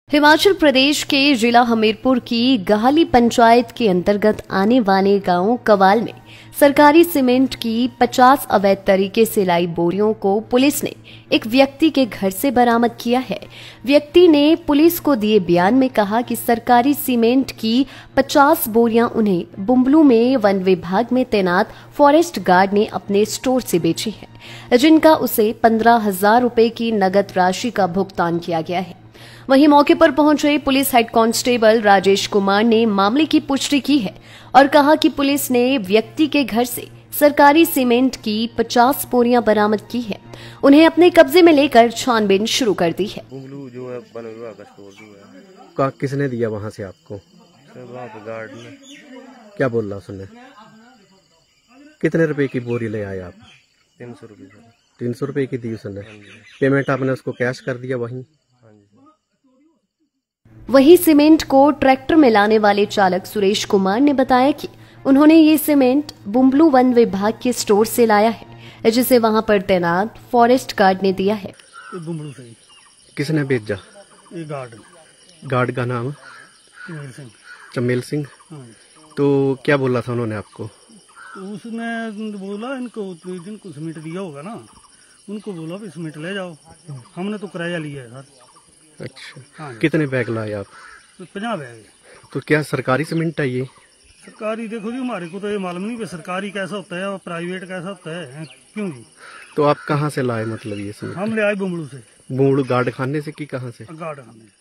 हिमाचल प्रदेश के जिला हमीरपुर की गाहली पंचायत के अंतर्गत आने वाले गांव कवाल में सरकारी सीमेंट की 50 अवैध तरीके से लाई बोरियों को पुलिस ने एक व्यक्ति के घर से बरामद किया है। व्यक्ति ने पुलिस को दिए बयान में कहा कि सरकारी सीमेंट की 50 बोरियां उन्हें बुम्बलू में वन विभाग में तैनात फॉरेस्ट गार्ड ने अपने स्टोर से बेची है, जिनका उसे 15,000 रुपए की नगद राशि का भुगतान किया गया है। वहीं मौके पर पहुंचे police head constable Rajesh Kumar ने मामले की पुष्टि की है और कहा कि पुलिस ने व्यक्ति के घर से सरकारी सीमेंट की 50 बोरियां बरामद की है। उन्हें अपने कब्जे में लेकर छानबीन शुरू कर दी है। जो है वन विभाग का स्टोर जो है किसने दिया वहां से आपको? वहाँ पे गार्ड ने। क्या बोल रहा उसने? कितने रुपए की बोरी ले आए आप? 300 रुपये सर। 300 रुपए की दी उसने। पेमेंट आपने उसको कैश कर दिया वहीं? वहीं सीमेंट को ट्रैक्टर में लाने वाले चालक सुरेश कुमार ने बताया कि उन्होंने ये सीमेंट बुम्बलू वन विभाग के स्टोर से लाया है, जिसे वहां पर तैनात फॉरेस्ट गार्ड ने दिया है। बुम्बलू से। किसने भेजा? ये गार्ड का नाम? चमेल सिंह। तो क्या बोला था उन्होंने आपको? तो उसने बोला इनको जिनको सीमेंट दिया होगा ना, उनको बोला भी सीमेंट ले जाओ। हमने तो किराया लिया है सर। अच्छा। हाँ। कितने बैग लाए आप? 50 बैग। तो क्या सरकारी सीमेंट है ये? सरकारी देखो जी, हमारे को तो ये मालूम नहीं कि सरकारी कैसा होता है और प्राइवेट कैसा होता है। क्यों जी? तो आप कहाँ से लाए मतलब ये सीमेंट? हम ले आए बुम्बलू से। बुम्बलू गार्ड खाने से कि कहाँ से? गार्ड खाने।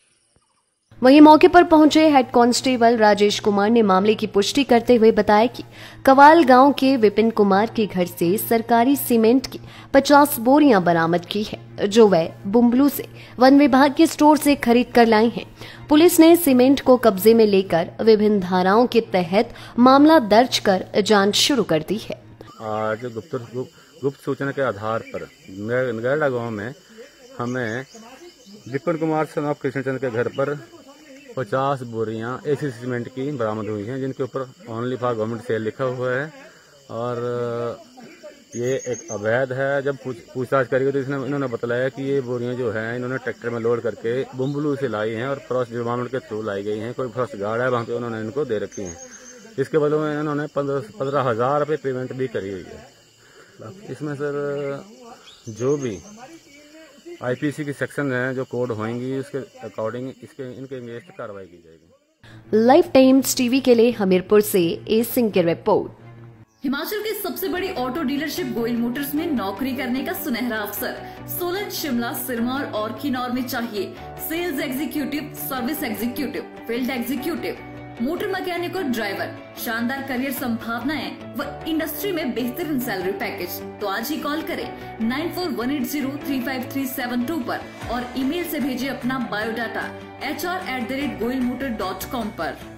वहीं मौके पर पहुंचे हेड कांस्टेबल राजेश कुमार ने मामले की पुष्टि करते हुए बताया कि कवाल गांव के विपिन कुमार के घर से सरकारी सीमेंट की 50 बोरियां बरामद की है, जो वह बुम्बलू से वन विभाग के स्टोर से खरीद कर लाई हैं। पुलिस ने सीमेंट को कब्जे में लेकर विभिन्न धाराओं के तहत मामला दर्ज कर जांच शुरू कर दी है। आज गुप्त सूचना के आधार पर नगैड़ा गाँव में हमें विपिन कुमार सन ऑफ कृष्णचंद्र के घर पर 50 बोरियां एसी सीमेंट की बरामद हुई हैं, जिनके ऊपर ओनली फॉर गवर्नमेंट सेल लिखा हुआ है और ये एक अवैध है। जब पूछताछ करी तो इन्होंने बताया कि ये बोरियां जो हैं इन्होंने ट्रैक्टर में लोड करके बुम्बलू से लाई हैं और फॉरेस्ट डिपार्टमेंट के थ्रू लाई गई हैं। कोई फॉरेस्ट गार्ड है वहाँ पे, उन्होंने इनको दे रखी हैं। इसके बदले में इन्होंने 15,000 रुपये पेमेंट भी करी हुई है। इसमें सर जो भी आईपीसी की सेक्शन है, जो कोड होंगी, उसके अकॉर्डिंग इनके अगेंस्ट कार्रवाई की जाएगी। लाइफ टाइम्स टीवी के लिए हमीरपुर से ए सिंह की रिपोर्ट। हिमाचल की सबसे बड़ी ऑटो डीलरशिप गोयल मोटर्स में नौकरी करने का सुनहरा अवसर। सोलन, शिमला, सिरमौर और किन्नौर में चाहिए sales executive, service executive, field executive, motor mechanic और ड्राइवर। शानदार करियर संभावनाएं व इंडस्ट्री में बेहतरीन सैलरी पैकेज। तो आज ही कॉल करें 9418035372 पर और ईमेल से भेजिए अपना बायोडाटा hr@goilmotor.com पर।